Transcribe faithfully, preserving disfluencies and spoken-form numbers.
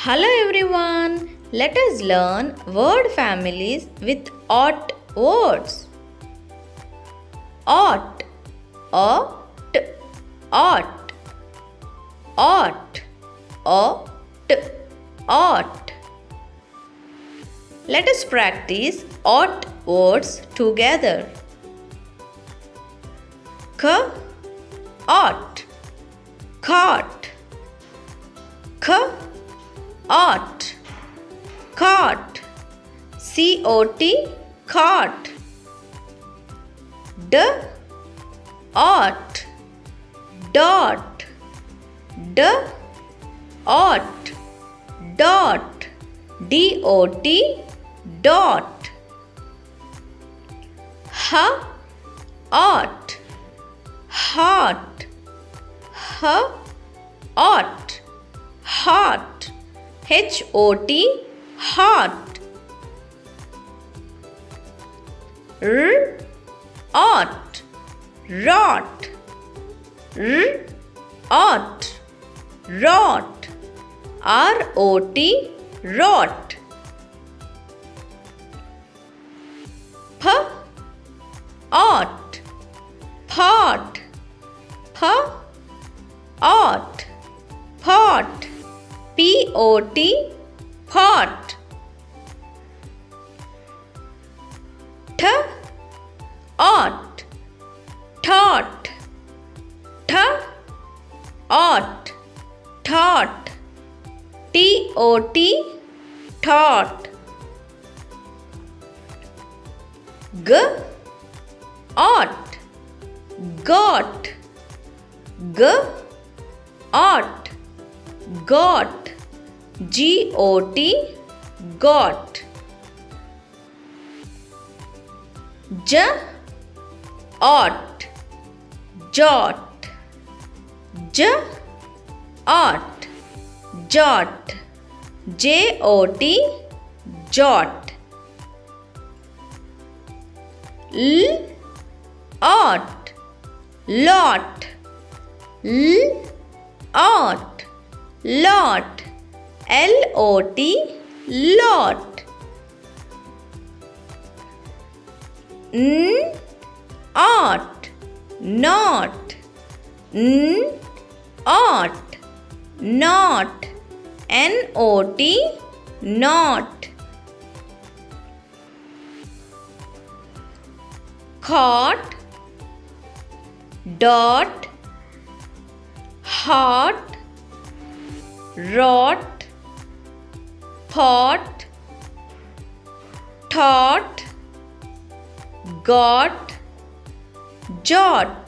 Hello everyone, let us learn word families with ought words. Ought, ought, ought, ought, ought, ought. Let us practice ought words together. K, ought, caught, k, ought, caught, C O T, caught. D, ought, dot, D, ought, dot, D O T, dot. H, ought, hot, H, ought, hot, H O T, hot. R, ought, rot, R, ought, rot, R O T, rot. P, ought, pot, P, ought, pot, P O T, pot. T, ought, tot, T, ought, tot, T O T, tot. G, ought, got, G, ought, got, G O T, got. J, ought, jot, J, ought, jot, J O T, jot. L, ought, lot, L, ought, lot, L O T, lot. N, ought, not, N, ought, not, N O T, not. Caught, dot, hot, rot, pot, tot, got, jot.